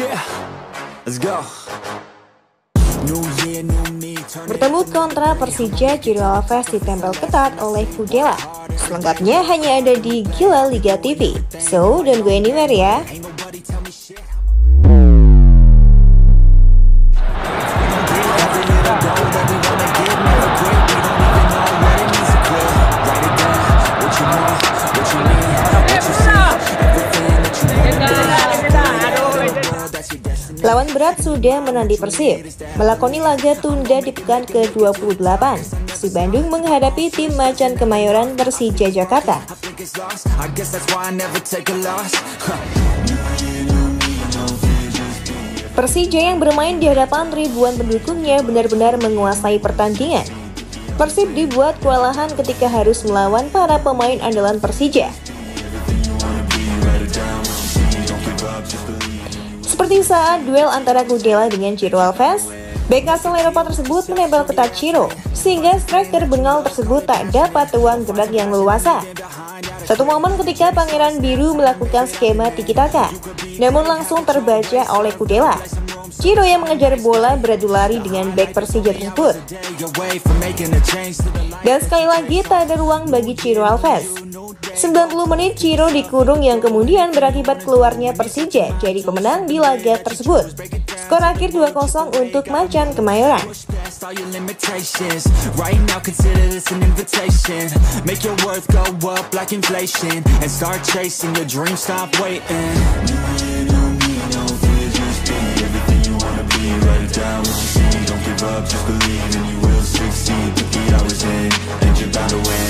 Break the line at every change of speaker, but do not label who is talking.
Bertemu kontra Persija, Ciro Alves ditempel ketat oleh Kudela. Selengkapnya hanya ada di Gila Liga TV. So, don't go anywhere ya. Lawan berat sudah menanti Persib, melakoni laga tunda di pekan ke-28. Si Bandung menghadapi tim Macan Kemayoran Persija Jakarta. Persija yang bermain di hadapan ribuan pendukungnya benar-benar menguasai pertandingan. Persib dibuat kewalahan ketika harus melawan para pemain andalan Persija. Seperti saat duel antara Kudela dengan Ciro Alves, bek asal Eropa tersebut menempel ketat Ciro, sehingga striker Bengal tersebut tak dapat ruang gerak yang leluasa. Satu momen ketika Pangeran Biru melakukan skema tiki-taka, namun langsung terbaca oleh Kudela. Ciro yang mengejar bola beradu lari dengan bek Persija tersebut. Dan sekali lagi tak ada ruang bagi Ciro Alves. 90 menit Ciro dikurung yang kemudian berakibat keluarnya Persija jadi pemenang di laga tersebut. Skor akhir 2-0 untuk Macan Kemayoran.
Just believe and you will succeed. Put the hours in and you're bound to win.